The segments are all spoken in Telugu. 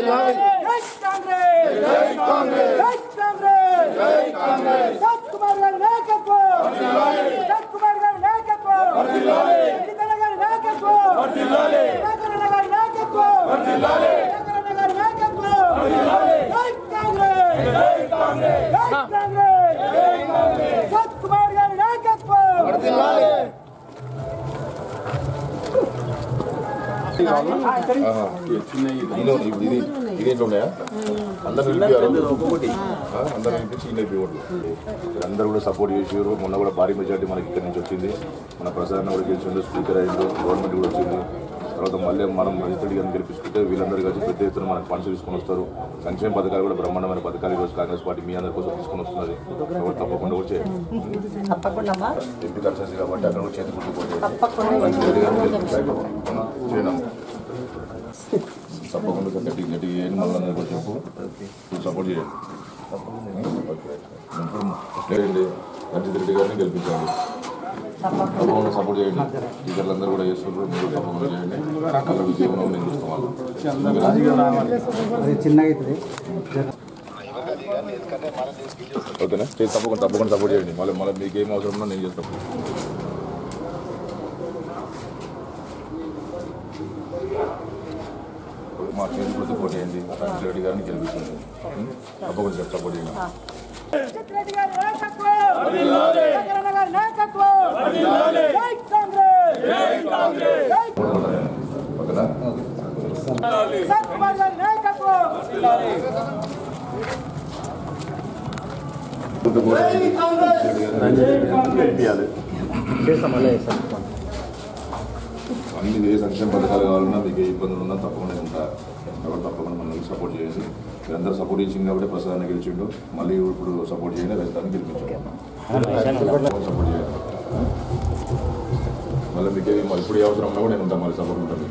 అందరూ కూడా సపోర్ట్ చేసారు. మొన్న కూడా భారీ మెజార్టీ మనకి ఇక్కడ నుంచి వచ్చింది. మన ప్రసాద్ కూడా గెలిచిండు, స్పీకర్ అయింది, గవర్నమెంట్ కూడా వచ్చింది. తర్వాత మళ్ళీ మనం రంజిత్ గారిని గెలిపించుకుంటే వీళ్ళందరూ కలిసి పెద్ద ఎత్తున మనకు ఫండ్స్ తీసుకొని వస్తారు. సంక్షేమ పథకాలు కూడా బ్రహ్మాండమైన పథకాలు ఈరోజు కాంగ్రెస్ పార్టీ మీ అందరి కోసం తీసుకొని వస్తున్నది. తప్పకుండా వచ్చే ఎంపీ కన్సెన్స్ కాబట్టి అక్కడ కూడా చేతి గుర్తుపోతే తప్పకుండా గట్టి గట్టిగా మళ్ళీ కూడా చెప్పు సపోర్ట్ చేయండి. రంజిత్ రెడ్డి గారిని గెలిపించండి. తప్పకుండా సపోర్ట్ చేయండి. టీచర్లందరూ కూడా చేస్తున్నారు. మీరు తప్పకుండా చేయండి. అక్కడ విజయంలో నేను చూస్తాను. ఓకేనా? తప్పకుండా సపోర్ట్ చేయండి. మళ్ళీ మీకు ఏం అవసరం ఉన్నా నేను చేస్తాను. మా చేతి గుర్తు పోటీ చేయండి. రంజిత్ రెడ్డి గారిని గెలిపించండి. తప్పకుండా సపోర్ట్ చేయండి. అన్ని ఏ సంక్షేమ పథకాలు కావాలన్నా మీకు ఏ ఇబ్బందులు ఉన్నా తప్పకుండా ఉంటా. కాబట్టి తప్పకుండా మనం సపోర్ట్ చేయండి. మీరందరూ సపోర్ట్ చేసింది కాబట్టి ప్రసాదాన్ని గెలిచిండు. మళ్ళీ ఇప్పుడు సపోర్ట్ చేయండి. రైతాన్ని గెలిపించండి. సపోర్ట్ చేయండి. మళ్ళీ మీకు ఇప్పుడు ఏ అవసరం ఉన్నా కూడా నేను ఉంటాను. మళ్ళీ సపోర్ట్ ఉంటుంది.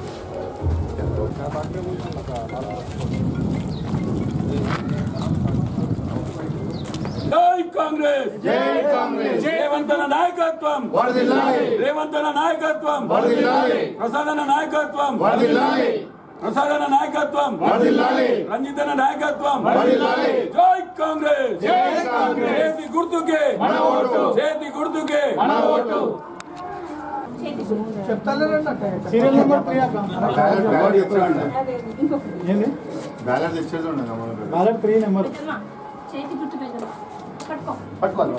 జై కాంగ్రెస్, జై కాంగ్రెస్. రేవంతన నాయకత్వం వర్ధిల్లాలి, రేవంతన నాయకత్వం వర్ధిల్లాలి, ప్రసాదన నాయకత్వం వర్ధిల్లాలి, ప్రసాదన నాయకత్వం వర్ధిల్లాలి, రంజితన నాయకత్వం వర్ధిల్లాలి. జై కాంగ్రెస్, జై కాంగ్రెస్. చేతి గుర్తుకే మన ఓటు, చేతి గుర్తుకే మన ఓటు. సీరియల్ నెంబర్ బ్యాలెన్స్ ఇచ్చేది ఉండదు. బ్యాలెన్స్ 3 నెంబర్ చేతి గుర్తు పట్టుకోవాలి.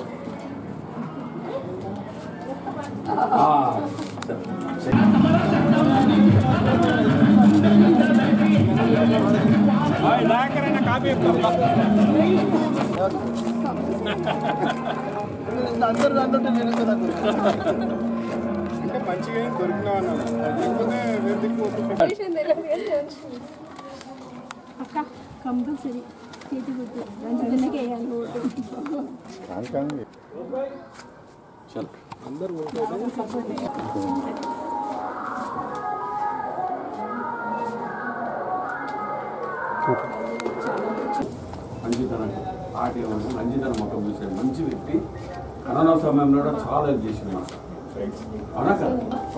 నాయకరైనా కాపీ అందరూ అంటుంటే నేను కదా అంటే మంచిగా దొరికినా కంపల్సరీ చేతి గుర్తు రంజితన్నకే వేయాలి ఓటు. అందరూ రంజితన ఆర్టీ రంజితన మొత్తం చూసే మంచి వ్యక్తి. కరోనా సమయంలో కూడా చాలా హెల్ప్ చేసిన అవునా సార్?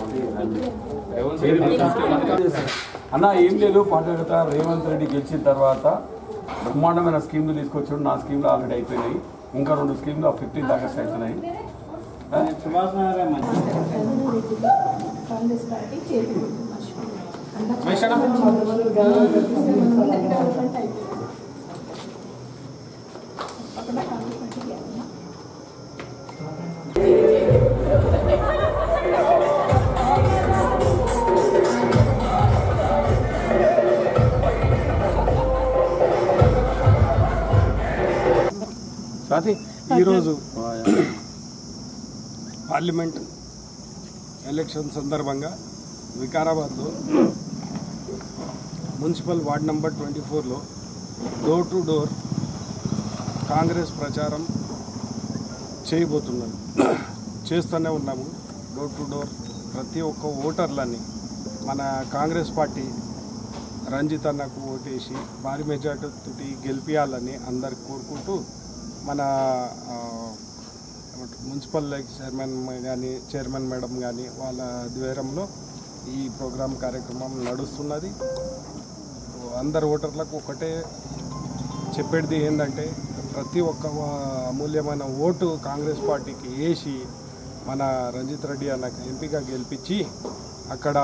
అన్న ఏం లేదు పాఠకత రేవంత్ రెడ్డి గెలిచిన తర్వాత బ్రహ్మాండమైన స్కీమ్లు తీసుకొచ్చాడు. నా స్కీమ్లు ఆల్రెడీ అయిపోయినాయి. ఇంకా 2 స్కీమ్లు 15th ఆగస్ట్ అవుతున్నాయి. ఈరోజు పార్లమెంట్ ఎలక్షన్ సందర్భంగా వికారాబాద్లో మున్సిపల్ వార్డ్ నెంబర్ 24లో డోర్ టు డోర్ కాంగ్రెస్ ప్రచారం చేస్తూనే ఉన్నాము. డోర్ టు డోర్ ప్రతి ఒక్క ఓటర్లని మన కాంగ్రెస్ పార్టీ రంజిత్ అన్నకు ఓటేసి భారీ మెజార్టీతో గెలిపించాలని అందరికి కోరుకుంటూ మన మున్సిపల్ చైర్మన్ మేడం కానీ వాళ్ళ ఆధ్వర్యంలో ఈ ప్రోగ్రాం కార్యక్రమం నడుస్తున్నది. అందరు ఓటర్లకు ఒకటే చెప్పేది ఏంటంటే ప్రతి ఒక్క అమూల్యమైన ఓటు కాంగ్రెస్ పార్టీకి వేసి మన రంజిత్ రెడ్డి అన్నకు ఎంపీగా గెలిపించి అక్కడ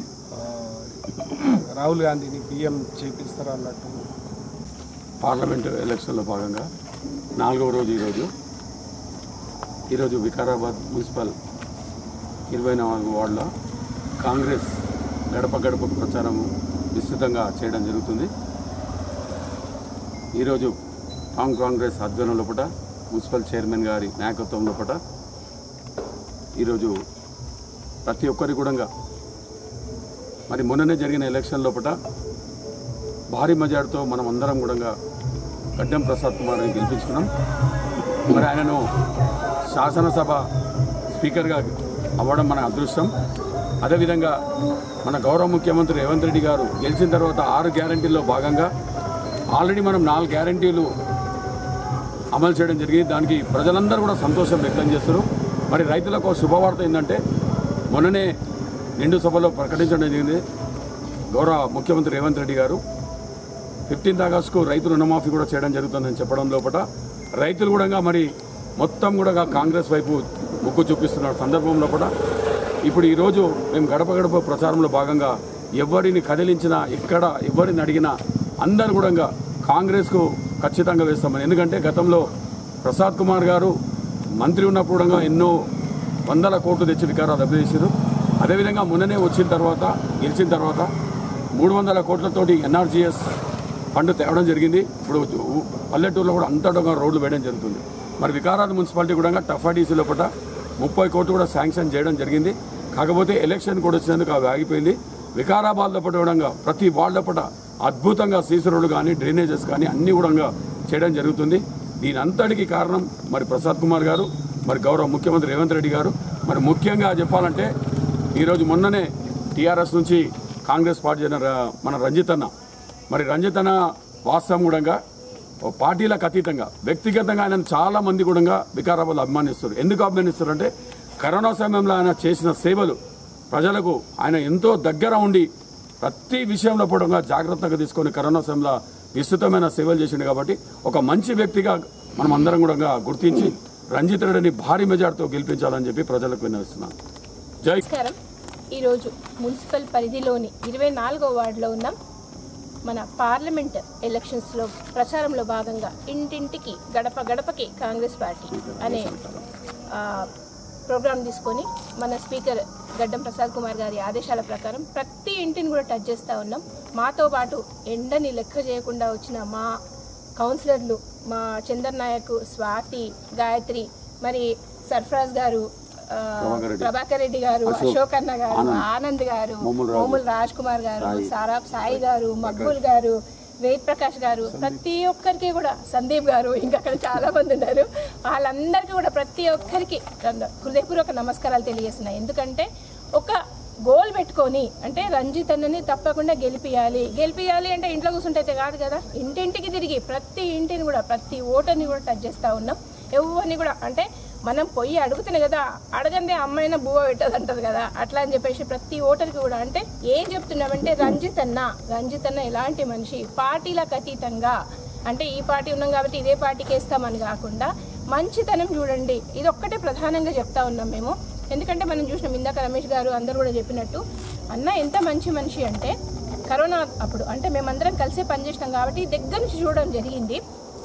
రాహుల్ గాంధీని పీఎం చేపిస్తారు అన్నట్టు. పార్లమెంటు ఎలక్షన్లో భాగంగా 4వ రోజు ఈరోజు వికారాబాద్ మున్సిపల్ 24 వార్డులో కాంగ్రెస్ గడప గడపకు ప్రచారం విస్తృతంగా చేయడం జరుగుతుంది. ఈరోజు కాంగ్రెస్ ఆధ్వర్యం లోపల మున్సిపల్ చైర్మన్ గారి నాయకత్వం లోపల ఈరోజు ప్రతి ఒక్కరి కూడా మరి మొన్ననే జరిగిన ఎలక్షన్ లోపల భారీ మెజార్టీతో మనం అందరం కూడా గడ్డం ప్రసాద్ కుమార్ని గెలిపించుకున్నాం. మరి ఆయనను శాసనసభ స్పీకర్గా అవ్వడం మన అదృష్టం. అదేవిధంగా మన గౌరవ ముఖ్యమంత్రి రేవంత్ రెడ్డి గారు గెలిచిన తర్వాత 6 గ్యారంటీల్లో భాగంగా ఆల్రెడీ మనం 4 గ్యారంటీలు అమలు చేయడం జరిగింది. దానికి ప్రజలందరూ కూడా సంతోషం వ్యక్తం చేస్తారు. మరి రైతులకు శుభవార్త ఏంటంటే మొన్ననే నిండు సభలో ప్రకటించడం జరిగింది. గౌరవ ముఖ్యమంత్రి రేవంత్ రెడ్డి గారు 15th ఆగస్టుకు రైతు రుణమాఫీ కూడా చేయడం జరుగుతుందని చెప్పడం లోపల రైతులు కూడా మరి మొత్తం కూడా కాంగ్రెస్ వైపు మొగ్గు చూపిస్తున్న సందర్భం లోపల ఇప్పుడు ఈరోజు మేము గడప గడప ప్రచారంలో భాగంగా ఎవరిని కదిలించినా ఎక్కడ ఎవరిని అడిగినా అందరు కూడా కాంగ్రెస్కు ఖచ్చితంగా వేస్తామని. ఎందుకంటే గతంలో ప్రసాద్ కుమార్ గారు మంత్రి ఉన్నప్పుడు కూడా ఎన్నో 100 కోట్లు తెచ్చి వికారాలు అభివృద్ధి. అదేవిధంగా మొన్ననే వచ్చిన తర్వాత గెలిచిన తర్వాత 300 కోట్లతోటి ఎన్ఆర్జీఎస్ ఫండ్ తేవడం జరిగింది. ఇప్పుడు పల్లెటూరులో కూడా అంతటా రోడ్లు వేయడం జరుగుతుంది. మరి వికారాబాద్ మున్సిపాలిటీ కూడా టఫాడీసీ లోపల 30 కోట్లు కూడా శాంక్షన్ చేయడం జరిగింది. కాకపోతే ఎలక్షన్ కూడా వచ్చినందుకు అవి ఆగిపోయింది. వికారాబాద్ లోపల కూడా ప్రతి వార్డు లోపల అద్భుతంగా సీసీ రోడ్లు కానీ డ్రైనేజెస్ కానీ అన్నీ కూడా చేయడం జరుగుతుంది. దీని అంతటికి కారణం మరి ప్రసాద్ కుమార్ గారు, మరి గౌరవ ముఖ్యమంత్రి రేవంత్ రెడ్డి గారు. మరి ముఖ్యంగా చెప్పాలంటే ఈరోజు మొన్ననే టీఆర్ఎస్ నుంచి కాంగ్రెస్ పార్టీ మన రంజిత్ అన్న వాస్తవం కూడా పార్టీలకు అతీతంగా వ్యక్తిగతంగా ఆయన చాలా మంది కూడా వికారాబాద్లో అభిమానిస్తారు. ఎందుకు అభిమానిస్తారు అంటే కరోనా సమయంలో ఆయన చేసిన సేవలు ప్రజలకు ఆయన ఎంతో దగ్గర ఉండి ప్రతి విషయంలో కూడా జాగ్రత్తగా తీసుకొని కరోనా సమయంలో విస్తృతమైన సేవలు చేసిండు. కాబట్టి ఒక మంచి వ్యక్తిగా మనం అందరం కూడా గుర్తించి రంజిత్ రెడ్డిని భారీ మెజార్టీతో గెలిపించాలని చెప్పి ప్రజలకు విన్నవిస్తున్నాను. జై. నమస్కారం. ఈరోజు మున్సిపల్ పరిధిలోని 24వ వార్డులో ఉన్నాం. మన పార్లమెంట్ ఎలక్షన్స్లో ప్రచారంలో భాగంగా ఇంటింటికి గడప గడపకి కాంగ్రెస్ పార్టీ అనే ప్రోగ్రాం తీసుకొని మన స్పీకర్ గడ్డం ప్రసాద్ కుమార్ గారి ఆదేశాల ప్రకారం ప్రతి ఇంటిని కూడా టచ్ చేస్తూ ఉన్నాం. మాతో పాటు ఎండని లెక్క చేయకుండా వచ్చిన మా కౌన్సిలర్లు, మా చందర్ నాయక్, స్వాతి, గాయత్రి, మరి సర్ఫరాజ్ గారు, ప్రభాకర్ రెడ్డి గారు, అశోక్ అన్న గారు, ఆనంద్ గారు, మోముల్ రాజ్ కుమార్ గారు, సారాబ్ సాయి గారు, మక్బూల్ గారు, వేద్ ప్రకాష్ గారు, ప్రతి ఒక్కరికి కూడా సందీప్ గారు, ఇంకా అక్కడ చాలా మంది ఉన్నారు. వాళ్ళందరికీ కూడా ప్రతి ఒక్కరికి హృదయపూర్వక నమస్కారాలు తెలియజేస్తున్నాయి. ఎందుకంటే ఒక గోల్ పెట్టుకొని అంటే రంజిత్ అన్నని తప్పకుండా గెలిపియాలి అంటే ఇంట్లో కూర్చుంటే కాదు కదా, ఇంటింటికి తిరిగి ప్రతి ఇంటిని కూడా ప్రతి ఓటర్ని కూడా టచ్ చేస్తూ ఉన్నాం. ఎవరిని కూడా అంటే మనం పోయి అడుగుతున్నాయి కదా, అడగండి అమ్మాయిన బువ్వ పెట్టదు అంటది కదా, అట్లా అని చెప్పేసి ప్రతి ఓటర్కి కూడా అంటే ఏం చెప్తున్నామంటే రంజిత్ అన్న ఎలాంటి మనిషి, పార్టీలకు అతీతంగా అంటే ఈ పార్టీ ఉన్నాం కాబట్టి ఇదే పార్టీకి వేస్తామని కాకుండా మంచితనం చూడండి, ఇది ఒక్కటే ప్రధానంగా చెప్తా ఉన్నాం మేము. ఎందుకంటే మనం చూసినాం ఇందాక రమేష్ గారు అందరూ కూడా చెప్పినట్టు అన్న ఎంత మంచి మనిషి అంటే కరోనా అప్పుడు అంటే మేమందరం కలిసే పనిచేసినాం కాబట్టి దగ్గర నుంచి చూడడం జరిగింది.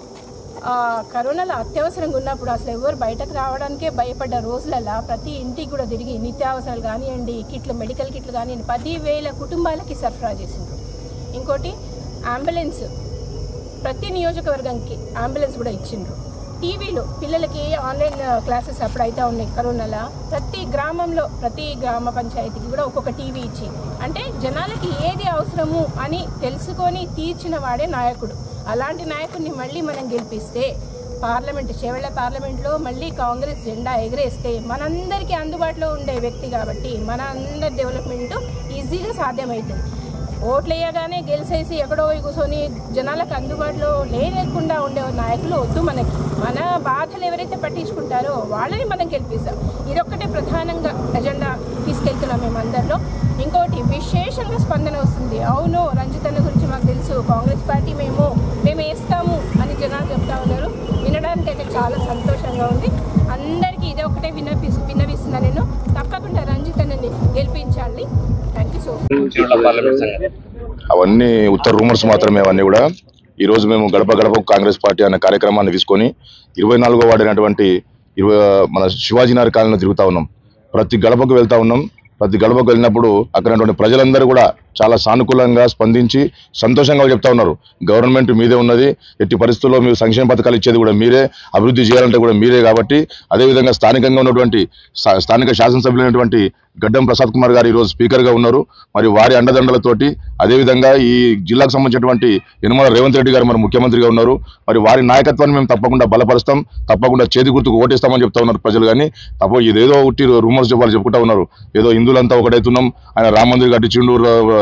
కరోనాలో అత్యవసరంగా ఉన్నప్పుడు అసలు ఎవరు బయటకు రావడానికే భయపడ్డ రోజులలో ప్రతి ఇంటికి కూడా తిరిగి నిత్యావసరాలు కానివ్వండి, కిట్లు, మెడికల్ కిట్లు కానివ్వండి 10,000 కుటుంబాలకి సరఫరా చేసిండ్రు. ఇంకోటి అంబులెన్స్, ప్రతి నియోజకవర్గానికి అంబులెన్స్ కూడా ఇచ్చిండ్రు. టీవీలో పిల్లలకి ఆన్లైన్ క్లాసెస్ అప్పుడు అయితే ఉన్నాయి కరోనాలో, ప్రతి గ్రామంలో ప్రతి గ్రామ పంచాయతీకి కూడా ఒక్కొక్క టీవీ ఇచ్చి అంటే జనాలకి ఏది అవసరము అని తెలుసుకొని తీర్చిన వాడే నాయకుడు. అలాంటి నాయకుడిని మళ్ళీ మనం గెలిపిస్తే చేవెళ్ళ పార్లమెంట్లో మళ్ళీ కాంగ్రెస్ జెండా ఎగరేస్తే మనందరికీ అందుబాటులో ఉండే వ్యక్తి కాబట్టి మన అందరి డెవలప్మెంట్ ఈజీగా సాధ్యమవుతుంది. ఓట్లు వేయగానే గెలిచేసి ఎక్కడో కూర్చొని జనాలకు అందుబాటులో లేకుండా ఉండే నాయకులు వద్దు మనకి. మన బాధలు ఎవరైతే పట్టించుకుంటారో వాళ్ళని మనం గెలిపిస్తాం. ఇదొక్కటే ప్రధానంగా ఎజెండా తీసుకెళ్తున్నాం మేమందరిలో. ఇంకోటి విశేషంగా స్పందన వస్తుంది. అవును రంజిత్ అన్న గురించి మాకు తెలుసు, సో కాంగ్రెస్ పార్టీ మేము వేస్తాము అని జనాలు చెప్తా ఉన్నారు. వినడానికి అయితే చాలా సంతోషంగా ఉంది. అందరికీ ఇదే ఒకటే విన్నవిస్తున్నా, నేను తప్పకుండా రంజిత్ అన్నని గెలిపించాలి. Thank you so much. అవన్నీ ఉత్తర రూమర్స్ మాత్రమే. అవన్నీ కూడా ఈరోజు మేము గడప గడప కాంగ్రెస్ పార్టీ అనే కార్యక్రమాన్ని తీసుకొని 24వ వార్డు అయినటువంటి మన శివాజీనగర్ కాలనీలో తిరుగుతూ ఉన్నాం. ప్రతి గడపకు వెళ్తూ ఉన్నాం. ప్రతి గడపకు వెళ్ళినప్పుడు అక్కడ ప్రజలందరూ కూడా చాలా సానుకూలంగా స్పందించి సంతోషంగా చెప్తా ఉన్నారు. గవర్నమెంట్ మీదే ఉన్నది, ఎట్టి పరిస్థితుల్లో మీరు సంక్షేమ పథకాలు ఇచ్చేది కూడా మీరే, అభివృద్ధి చేయాలంటే కూడా మీరే. కాబట్టి అదేవిధంగా స్థానికంగా ఉన్నటువంటి స్థానిక శాసనసభ్యులైనటువంటి గడ్డం ప్రసాద్ కుమార్ గారు ఈరోజు స్పీకర్గా ఉన్నారు. మరి వారి అండదండలతోటి అదేవిధంగా ఈ జిల్లాకు సంబంధించినటువంటి యనమల రేవంత్ రెడ్డి గారు మరి ముఖ్యమంత్రిగా ఉన్నారు. మరి వారి నాయకత్వాన్ని మేము తప్పకుండా బలపరుస్తాం, తప్పకుండా చేతి గుర్తుకు ఓటేస్తామని చెప్తా ఉన్నారు ప్రజలు. కానీ ఇదేదో ఒకటి రూమర్స్ వాళ్ళు చెప్పుకుంటా ఉన్నారు. ఏదో హిందువులంతా ఒకటైతున్నాం, ఆయన రామ మందిర్ కట్టించిండు,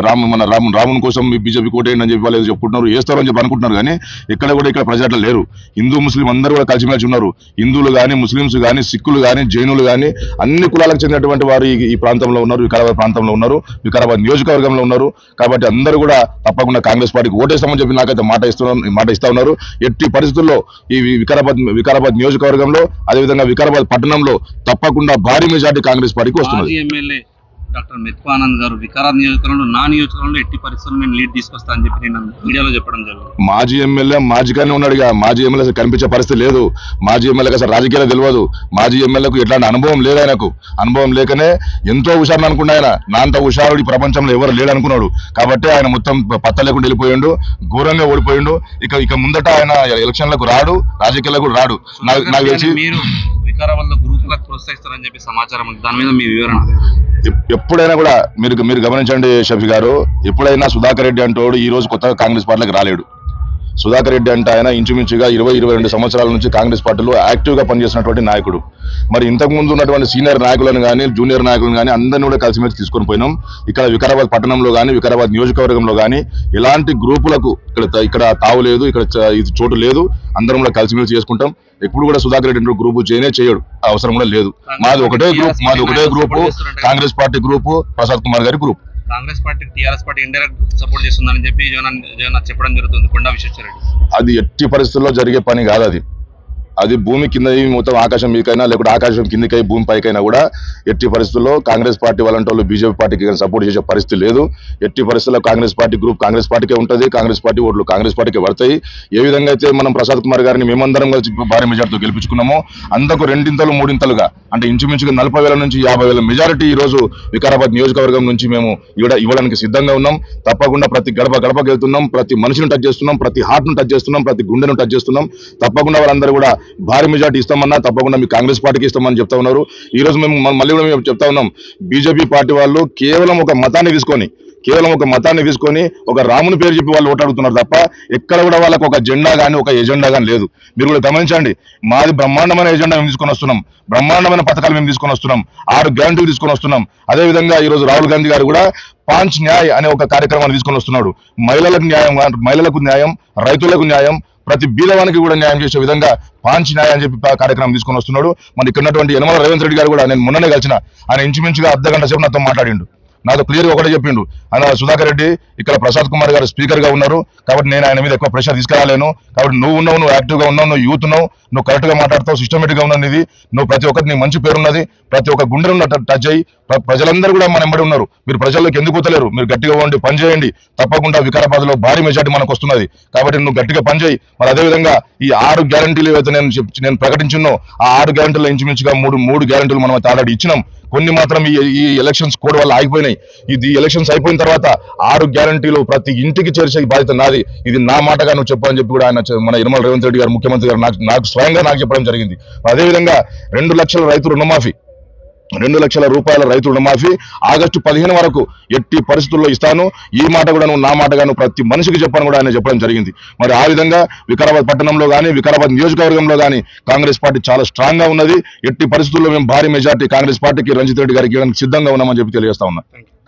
రాముని కోసం బీజేపీ కోటేయండి అని చెప్పి వాళ్ళు చెప్పుకుంటున్నారు, వేస్తారని చెప్పి అనుకుంటున్నారు. కానీ ఇక్కడ ప్రజలు అట్లా లేరు. హిందూ ముస్లిం అందరూ కూడా కలిసిమెలిసి ఉన్నారు. హిందువులు కానీ, ముస్లింస్ కానీ, సిక్కులు కానీ, జైనులు కానీ అన్ని కులాలకు చెందినటువంటి వారు ఈ ప్రాంతంలో ఉన్నారు, వికారాబాద్ ప్రాంతంలో ఉన్నారు, వికారాబాద్ నియోజకవర్గంలో ఉన్నారు. కాబట్టి అందరూ కూడా తప్పకుండా కాంగ్రెస్ పార్టీకి ఓటేస్తామని చెప్పి నాకైతే మాట ఇస్తా ఉన్నారు. ఎట్టి పరిస్థితుల్లో ఈ వికారాబాద్ నియోజకవర్గంలో అదేవిధంగా వికారాబాద్ పట్టణంలో తప్పకుండా భారీ మెజార్టీ కాంగ్రెస్ పార్టీకి వస్తున్నది. డాక్టర్ మెత్వానంద్ గారు వికారాబాద్ నియోజకవర్గంలో నా నియోజకవర్గంలో ఎట్టి పరిస్థితుల్లో నేను లీడ్ తీసుకొస్తా అని చెప్పి నేను మీడియాలో చెప్పడం జరిగింది. మాజీ ఎమ్మెల్యే మాజీగానే ఉన్నాడుగా. మాజీ ఎమ్మెల్యే అసలు కనిపించే పరిస్థితి లేదు. మాజీ ఎమ్మెల్యేకి అసలు రాజకీయాలు తెలియదు. మాజీ ఎమ్మెల్యేకు ఎట్లాంటి అనుభవం లేదు. ఆయనకు అనుభవం లేకనే ఎంతో హుషారు అనుకున్నా. ఆయన నా అంత హుషారుడు ఈ ప్రపంచంలో ఎవరు లేడు అనుకున్నాడు. కాబట్టి ఆయన మొత్తం పత్త లేకుండా వెళ్ళిపోయిండు, ఘోరంగా ఓడిపోయిండు. ఇక ముందట ఆయన ఎలక్షన్లకు రాడు, రాజకీయాలకు రాడు. నాకు తెలిసి మీరు వికారాబాద్ లో గ్రూప్ గా ప్రోత్సహిస్తారని చెప్పి సమాచారం. దాని మీద మీ వివరణ. ఎప్పుడైనా కూడా మీరు గమనించండి షఫీ గారు, ఎప్పుడైనా సుధాకర్ రెడ్డి అంటోడు ఈ రోజు కొత్తగా కాంగ్రెస్ పార్టీలోకి రాలేడు. సుధాకర్ రెడ్డి అంటే ఆయన ఇంచుమించుగా 20-22 సంవత్సరాల నుంచి కాంగ్రెస్ పార్టీలో యాక్టివ్గా పనిచేసినటువంటి నాయకుడు. మరి ఇంతకుముందు ఉన్నటువంటి సీనియర్ నాయకులను కానీ, జూనియర్ నాయకులను కానీ అందరినీ కూడా కలిసిమెలిసి తీసుకొని పోయినాం. ఇక్కడ వికారాబాద్ పట్టణంలో కానీ, వికారాబాద్ నియోజకవర్గంలో కానీ ఎలాంటి గ్రూపులకు ఇక్కడ తావు లేదు, ఇక్కడ ఇది చోటు లేదు. అందరం కూడా కలిసిమెలిసి చేసుకుంటాం. ఎప్పుడు కూడా సుధాకర్ రెడ్డి గ్రూపు చేయడు, అవసరం కూడా లేదు. మాది ఒకటే group Congress party group, Prasad Kumar గారి group. Congress party TRS party indirect support చేస్తుందని చెప్పి చెప్పడం జరుగుతుంది కొండా విశ్వేశ్వరరెడ్డి. అది ఎట్టి పరిస్థితుల్లో జరిగే పని కాదు. అది భూమి కింద మొత్తం ఆకాశం మీకైనా లేకపోతే ఆకాశం కిందకై భూమి పైకైనా కూడా ఎట్టి పరిస్థితుల్లో కాంగ్రెస్ పార్టీ వాళ్ళంటే బీజేపీ పార్టీకి సపోర్ట్ చేసే పరిస్థితి లేదు. ఎట్టి పరిస్థితుల్లో కాంగ్రెస్ పార్టీ గ్రూప్ కాంగ్రెస్ పార్టీకే ఉంటుంది. కాంగ్రెస్ పార్టీ ఓట్లు కాంగ్రెస్ పార్టీకి పడతాయి. ఏ విధంగా అయితే మనం ప్రసాద్ కుమార్ గారిని మేమందరం కలిసి భారీ మెజార్టీతో గెలిపించుకున్నామో అంతకు రెండింతలు మూడింతలుగా అంటే ఇంచుమించుగా 40,000 నుంచి 50,000 మెజారిటీ ఈ రోజు వికారాబాద్ నియోజకవర్గం నుంచి మేము ఇవ్వడానికి సిద్ధంగా ఉన్నాం. తప్పకుండా ప్రతి గడపకి వెళ్తున్నాం, ప్రతి మనిషిని టచ్ చేస్తున్నాం, ప్రతి హార్ట్ను టచ్ చేస్తున్నాం, ప్రతి గుండెను టచ్ చేస్తున్నాం. తప్పకుండా వాళ్ళందరూ కూడా భారీ మెజార్టీ ఇస్తామన్నా తప్పకుండా మీ కాంగ్రెస్ పార్టీకి ఇస్తామని చెప్తా ఉన్నారు. ఈ రోజు మళ్ళీ కూడా మేము చెప్తా ఉన్నాం, బీజేపీ పార్టీ వాళ్ళు కేవలం ఒక మతాన్ని తీసుకొని ఒక రాముని పేరు చెప్పి వాళ్ళు ఓటాడుతున్నారు తప్ప ఎక్కడ కూడా వాళ్ళకు ఒక జెండా కానీ ఒక ఎజెండా కానీ లేదు. మీరు కూడా గమనించండి, మాది బ్రహ్మాండమైన ఎజెండా మేము తీసుకొని వస్తున్నాం, బ్రహ్మాండమైన పథకాలు మేము తీసుకొని వస్తున్నాం, 6 గ్యారంటీలు తీసుకొని వస్తున్నాం. అదేవిధంగా ఈ రోజు రాహుల్ గాంధీ గారు కూడా 5 న్యాయ్ అనే ఒక కార్యక్రమాన్ని తీసుకొని వస్తున్నాడు. మహిళలకు న్యాయం, రైతులకు న్యాయం, ప్రతి బీదవానికి కూడా న్యాయం చేసే విధంగా 5 న్యాయం అని చెప్పి కార్యక్రమం తీసుకొని వస్తున్నాడు. మరి ఇక్కడ ఉన్నటువంటి యనమల రేవంత్ రెడ్డి గారు కూడా నేను మొన్ననే కలిసిన, ఆయన ఇంచుమించుగా అర్ధగంట సేపు నాతో మాట్లాడిండు. నాతో క్లియర్గా ఒకటే చెప్పిండు, ఆయన సుధాకర్ రెడ్డి ఇక్కడ ప్రసాద్ కుమార్ గారు స్పీకర్గా ఉన్నారు కాబట్టి నేను ఆయన మీద ఎక్కువ ప్రెషర్ తీసుకురాలేను. కాబట్టి నువ్వు యాక్టివ్గా ఉన్నావు, నువ్వు యూత్ ఉన్నావు, నువ్వు కరెక్ట్గా మాట్లాడతావు, సిస్టమేటిక్గా ఉన్నది, నువ్వు ప్రతి ఒక్కటి నీ మంచి పేరున్నది, ప్రతి ఒక్క గుండెను టచ్ అయ్యి ప్రజలందరూ కూడా మన ఎంబడి ఉన్నారు. మీరు ప్రజల్లోకి ఎందుకు పోతలేరు? మీరు గట్టిగా ఉండి పని చేయండి. తప్పకుండా వికారాబాద్ లో భారీ మెజార్టీ మనకు వస్తున్నది. కాబట్టి నువ్వు గట్టిగా పని చేయి. మరి అదేవిధంగా ఈ 6 గ్యారంటీలు ఏవైతే నేను ప్రకటించినో ఆ 6 గ్యారంటీలో ఇంచుమించుగా మూడు గ్యారంటీలు మనం అయితే ఆల్రెడీ ఇచ్చినాం. కొన్ని మాత్రం ఈ ఎలక్షన్స్ కోడ్ వల్ల ఆగిపోయినాయి. ఇది ఎలక్షన్స్ అయిపోయిన తర్వాత 6 గ్యారంటీలు ప్రతి ఇంటికి చేర్చే బాధ్యత నాది. ఇది నా మాటగా నువ్వు చెప్పాలని చెప్పి కూడా ఆయన మన యనమల రేవంత్ రెడ్డి గారు ముఖ్యమంత్రి గారు నాకు స్వయంగా చెప్పడం జరిగింది. అదేవిధంగా 2 లక్షల రైతు రుణమాఫీ, 2 లక్షల రూపాయల రైతు రుణమాఫీ ఆగస్టు 15 వరకు ఎట్టి పరిస్థితుల్లో ఇస్తాను. ఈ మాట కూడా నా మాటగాను ప్రతి మనిషికి చెప్పాను కూడా ఆయన చెప్పడం జరిగింది. మరి ఆ విధంగా వికారాబాద్ పట్టణంలో కానీ వికారాబాద్ నియోజకవర్గంలో కానీ కాంగ్రెస్ పార్టీ చాలా స్ట్రాంగ్ గా ఉన్నది. ఎట్టి పరిస్థితుల్లో మేము భారీ మెజార్టీ కాంగ్రెస్ పార్టీకి రంజిత్ రెడ్డి గారికి సిద్ధంగా ఉన్నామని చెప్పి తెలియజేస్తా ఉన్నా.